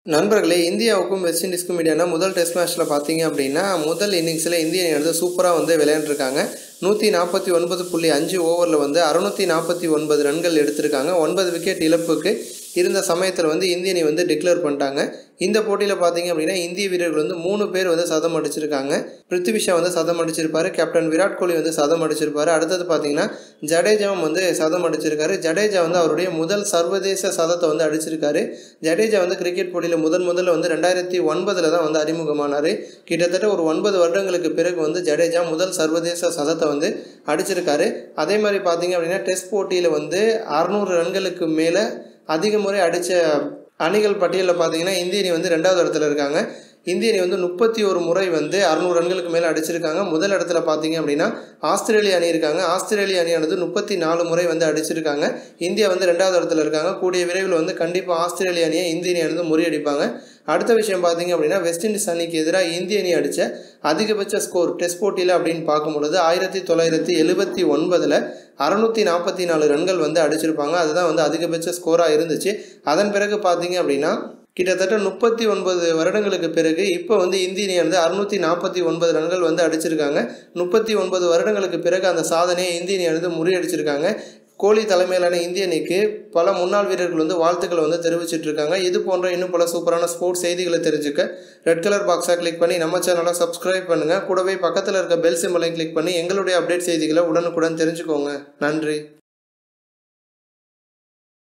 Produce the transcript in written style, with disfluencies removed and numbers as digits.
நண்பர்களே, இந்தியாவுக்கும் வெஸ்ட் இண்டீஸ்க்கும் இடையான முதல் டெஸ்ட் மேட்ச்சில் பார்த்தீங்க அப்படின்னா, முதல் இன்னிங்ஸில் இந்திய அணி வந்து சூப்பராக வந்து விளையாண்டுருக்காங்க. 149.5 ஓவரில் வந்து 649 ரன்கள் எடுத்திருக்காங்க. 9 விக்கெட் இழப்புக்கு இருந்த சமயத்தில் வந்து இந்திய அணி வந்து டிக்ளேர் பண்ணிட்டாங்க. இந்த போட்டியில் பார்த்தீங்க அப்படின்னா, இந்திய வீரர்கள் வந்து 3 பேர் வந்து சதம் அடிச்சிருக்காங்க. பிருத்திவி ஷா வந்து சதம் அடிச்சிருப்பாரு, கேப்டன் விராட் கோலி வந்து சதம் அடிச்சிருப்பாரு. அடுத்தது பார்த்தீங்கன்னா, ஜடேஜாவும் வந்து சதம் அடிச்சிருக்காரு. ஜடேஜா வந்து அவருடைய முதல் சர்வதேச சதத்தை வந்து அடிச்சிருக்காரு. ஜடேஜா வந்து கிரிக்கெட் போட்டியில் முதல்ல வந்து 2009 தான் வந்து அறிமுகமானார். கிட்டத்தட்ட ஒரு 9 வருடங்களுக்கு பிறகு வந்து ஜடேஜா முதல் சர்வதேச சதத்தை வந்து அடிச்சிருக்காரு. அதே மாதிரி பார்த்தீங்க அப்படின்னா, டெஸ்ட் போட்டியில் வந்து 600 ரன்களுக்கு மேலே அதிக முறை அடித்த அணிகள் பட்டியலில் பார்த்தீங்கன்னா, இந்திய அணி வந்து 2வது இடத்துல இருக்காங்க. இந்திய அணி வந்து 31 முறை வந்து 600 ரன்களுக்கு மேலே அடிச்சிருக்காங்க. முதல் இடத்துல பார்த்தீங்க அப்படின்னா ஆஸ்திரேலியா அணி இருக்காங்க. ஆஸ்திரேலியா அணியானது 34 முறை வந்து அடிச்சிருக்காங்க. இந்தியா வந்து 2வது இடத்துல இருக்காங்க. கூடிய விரைவில் வந்து கண்டிப்பாக ஆஸ்திரேலியா அணியை இந்திய அணியானது முறியடிப்பாங்க. அடுத்த விஷயம் பார்த்தீங்க அப்படின்னா, வெஸ்ட் இண்டீஸ் அணிக்கு எதிராக இந்திய அணி அடித்த அதிகபட்ச ஸ்கோர் டெஸ்ட் போட்டியில் அப்படின்னு பார்க்கும்பொழுது 1979 644 ரன்கள் வந்து அடிச்சிருப்பாங்க. அதுதான் வந்து அதிகபட்ச ஸ்கோராக இருந்துச்சு. அதன் பிறகு பார்த்தீங்க அப்படின்னா, கிட்டத்தட்ட 39 வருடங்களுக்கு பிறகு இப்போ வந்து இந்திய அணி வந்து 649 ரன்கள் வந்து அடிச்சிருக்காங்க. 39 வருடங்களுக்கு பிறகு அந்த சாதனையை இந்திய அணி வந்து முறியடிச்சிருக்காங்க. கோலி தலைமையிலான இந்திய அணிக்கு பல முன்னாள் வீரர்கள் வந்து வாழ்த்துக்களை வந்து தெரிவிச்சிட்டு இருக்காங்க. இது போன்ற இன்னும் பல சூப்பரான ஸ்போர்ட்ஸ் செய்திகளை தெரிஞ்சுக்க ரெட் கலர் பாக்ஸை கிளிக் பண்ணி நம்ம சேனலை சப்ஸ்கிரைப் பண்ணுங்கள். கூடவே பக்கத்தில் இருக்க பெல் சிம்பலை கிளிக் பண்ணி எங்களுடைய அப்டேட் செய்திகளை உடனுக்குடன் தெரிஞ்சுக்கோங்க. நன்றி.